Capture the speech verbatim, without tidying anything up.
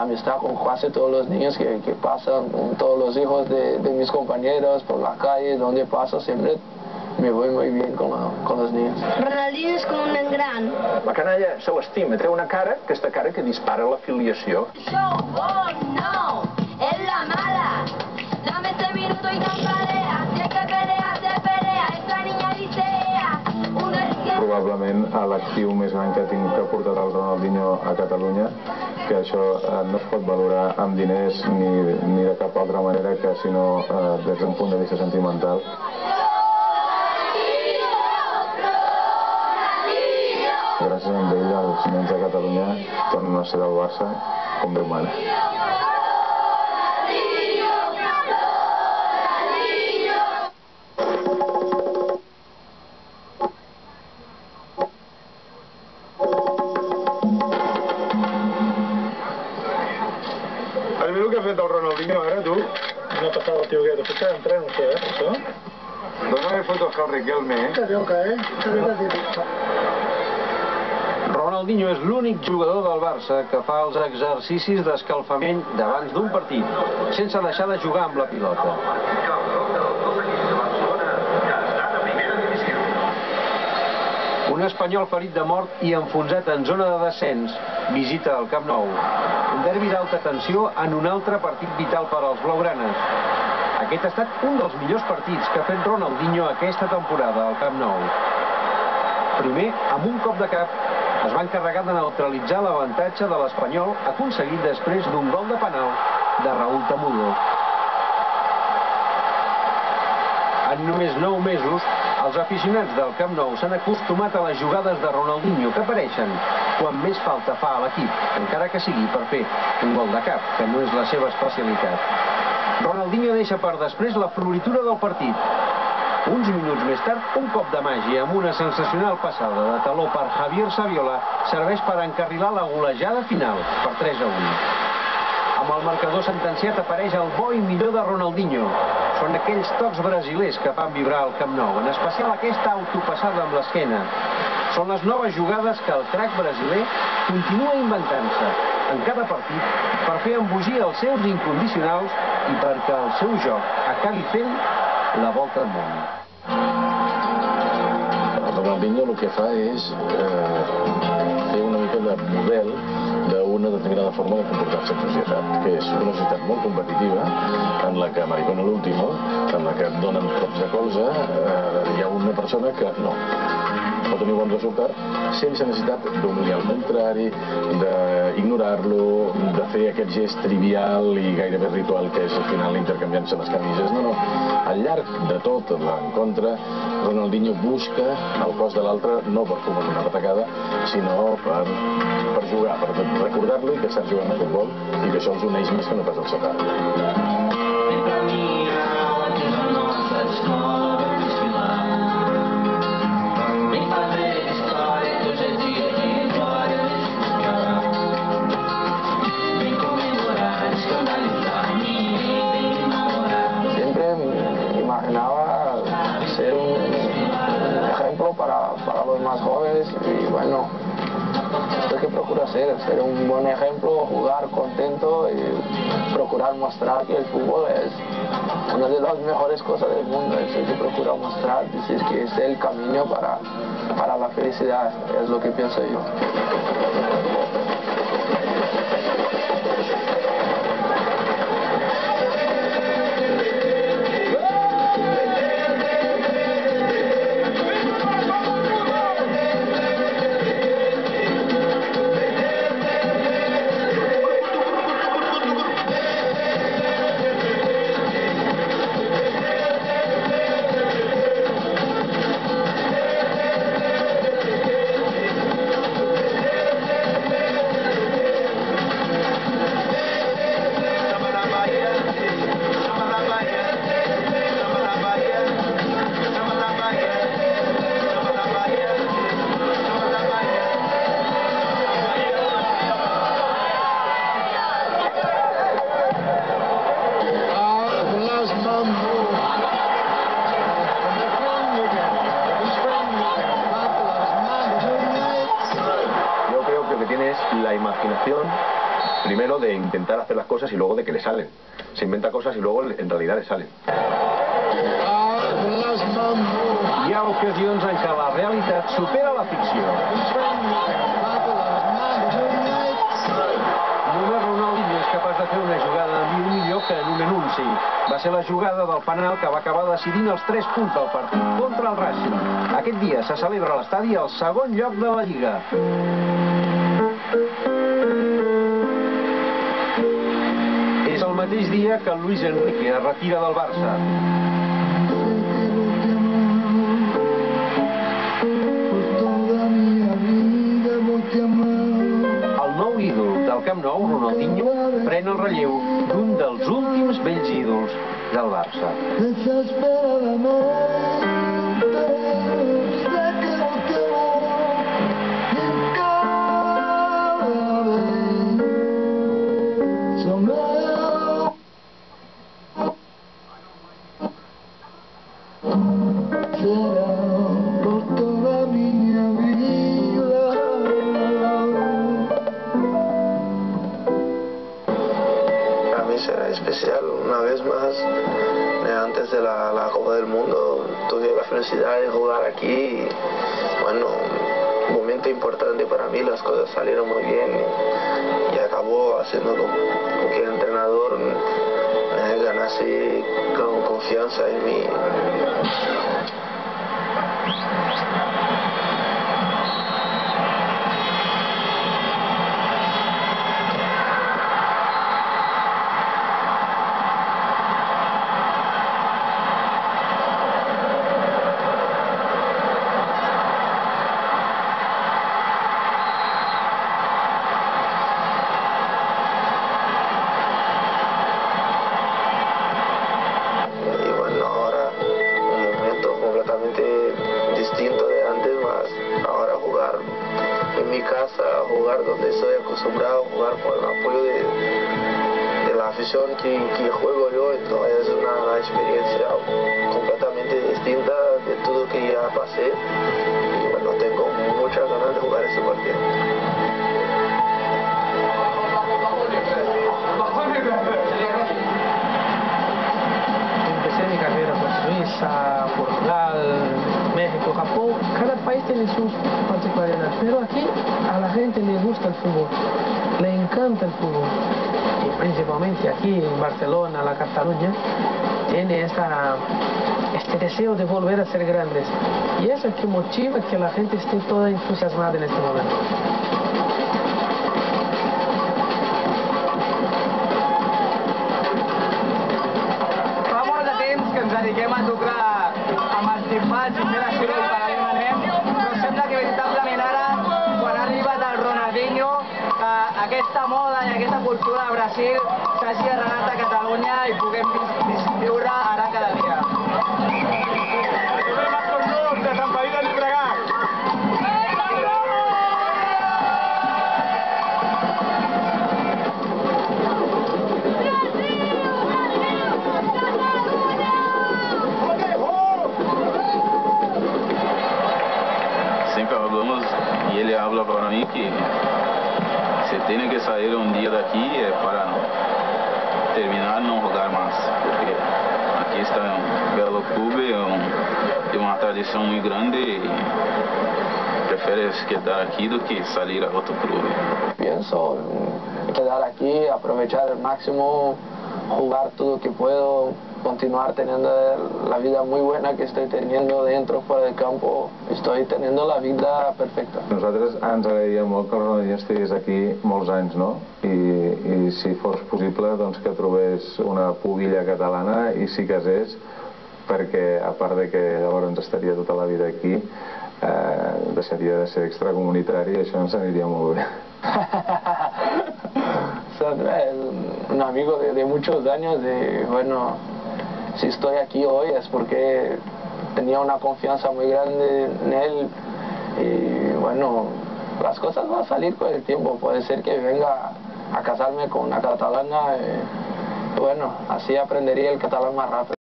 amistad con casi todos los niños que, que pasan, con todos los hijos de, de mis compañeros por la calle, donde paso, siempre me voy muy bien con, la, con los niños. Ronaldinho és com un nen gran. La canalla se l'estima, té una cara, aquesta cara que dispara la filiació. Oh no, es la mala. Dame este minuto y no pelea. Si es que pelea, se pelea. Esta niña dice ea. Probablement a l'actiu més gran que tinc que ha portat el Ronaldinho a Catalunya, que això eh, no es pot valorar amb diners ni, ni de cap altra manera que sinó eh, des d'un punt de vista sentimental. Gràcies a ell, els nens de Catalunya tornen a ser del Barça com Déu mana. Has vist el que ha fet el Ronaldinho ara, tu? Una passada el tio aquest, ha fet cada entreno, això, eh, això? Dóname fotos al Riquelme, eh? Que lloca, eh? Que lloca, tio. Ronaldinho és l'únic jugador del Barça que fa els exercicis d'escalfament d'abans d'un partit, sense deixar de jugar amb la pilota. Un espanyol ferit de mort i enfonsat en zona de descens visita el Camp Nou. Un derbi d'alta tensió en un altre partit vital per als blaugranes. Aquest ha estat un dels millors partits que ha fet Ronaldinho aquesta temporada al Camp Nou. Primer, amb un cop de cap, es va encarregar de neutralitzar l'avantatge de l'Espanyol aconseguit després d'un gol de penal de Raúl Tamudo. En només nou mesos, els aficionats del Camp Nou s'han acostumat a les jugades de Ronaldinho que apareixen quan més falta fa a l'equip, encara que sigui per fer un gol de cap, que no és la seva especialitat. Ronaldinho deixa per després la floritura del partit. Uns minuts més tard, un cop de màgia amb una sensacional passada de taló per Javier Saviola serveix per encarrilar la golejada final per tres a un. Amb el marcador sentenciat apareix el bo i millor de Ronaldinho. Són aquells tocs brasilers que fan vibrar el Camp Nou, en especial aquesta autopassada amb l'esquena. Són les noves jugades que el crac brasiler continua inventant-se en cada partit per fer embogir els seus incondicionals i perquè el seu joc acabi fent la volta al món. El Ronaldinho el que fa és eh, fer una mica de model d'una determinada forma de comportar-se en societat, que és una societat molt competitiva, en la que maricona l'último, en la que et donen cops de colze, eh, hi ha una persona que no. Pot tenir bon resultat sense necessitat d'humiliar el contrari, d'ignorar-lo, de fer aquest gest trivial i gairebé ritual que és al final intercanviant-se les camises. No, no. Al llarg de tot l'encontre, Ronaldinho busca el cos de l'altre no per fumar una patacada, sinó per, per jugar, per recordar-li que sap jugar a futbol i que això els uneix més que no pas el separa. Ser un ejemplo para, para los más jóvenes y bueno, esto que procuro hacer, ser un buen ejemplo, jugar contento y procurar mostrar que el fútbol es una de las mejores cosas del mundo, es el que procura mostrar, decir que es el camino para, para la felicidad, es lo que pienso yo. La imaginación, primero de intentar hacer las cosas y luego de que le salen. Se inventa cosas y luego en realidad le salen. Hi ha ocasions en què la realitat supera la ficció. Només Ronaldinho és capaç de fer una jugada de mil millor que en un anunci. Va ser la jugada del penal que va acabar decidint els tres punts del partit contra el Racing. Aquest dia se celebra a l'estadi el segon lloc de la Lliga. És el mateix dia que Luis Enrique es retira del Barça. El nou ídol del Camp Nou, Ronaldinho, pren el relleu d'un dels últims vells ídols del Barça. Será especial una vez más. Antes de la, la Copa del Mundo tuve la felicidad de jugar aquí y, bueno, un momento importante para mí, las cosas salieron muy bien y, y acabó haciendo con, con que el entrenador me ganase con confianza en mí. Distinto de antes, más ahora jugar en mi casa, jugar donde estoy acostumbrado, jugar por el apoyo de, de la afición que, que juego yo, entonces es una experiencia completamente distinta de todo que ya pasé y bueno, tengo muchas ganas de jugar ese partido. Empecé mi carrera por Suiza, Portugal, México, Japón. Cada país tiene sus particularidades, pero aquí a la gente le gusta el fútbol, le encanta el fútbol. Y principalmente aquí en Barcelona, la Cataluña, tiene esta, este deseo de volver a ser grandes. Y eso es que motiva que la gente esté toda entusiasmada en este momento. Dediquem a tocar amb els timbals i fer l'acció i paral·lelament, però sembla que veritablement ara, quan ha arribat el Ronaldinho, eh, aquesta moda i aquesta cultura de Brasil s'hagi arrelat a Catalunya i puguem viure ara cada dia. Trobem els conjunts de Sant Feliu de Llobregat. Siempre hablamos y él habla para mí que se tiene que salir un día de aquí para terminar no jugar más, porque aquí está un bello club, un, una tradición muy grande y prefieres quedar aquí do que salir a otro club. Pienso quedar aquí, aprovechar al máximo, jugar todo lo que puedo, continuar teniendo la vida muy buena que estoy teniendo dentro, fuera del campo. Estoy teniendo la vida perfecta. Nosaltres ens agradaria molt que el Ronaldinho estigués aquí molts anys, no? I, i si fos possible, doncs que trobés una pubilla catalana i s'hi casés, perquè a part de que llavors estaria tota la vida aquí, eh, deixaria de ser extracomunitari i això ens aniria molt bé. Un amigo de, de muchos años, de, bueno, si estoy aquí hoy es porque tenía una confianza muy grande en él y bueno, las cosas van a salir con el tiempo. Puede ser que venga a casarme con una catalana y bueno, así aprendería el catalán más rápido.